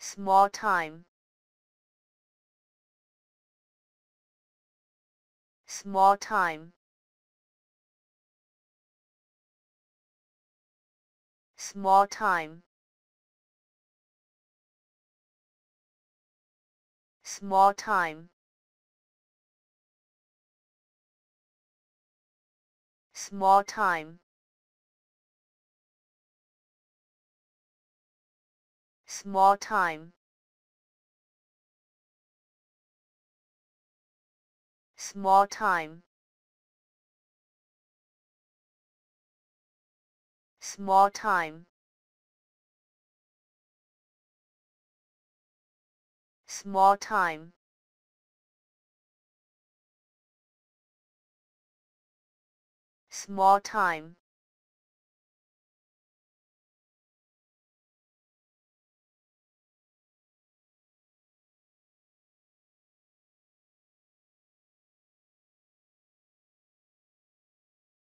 small time, small time, small time, small time, small time, small time, small time, small time, small time, small time,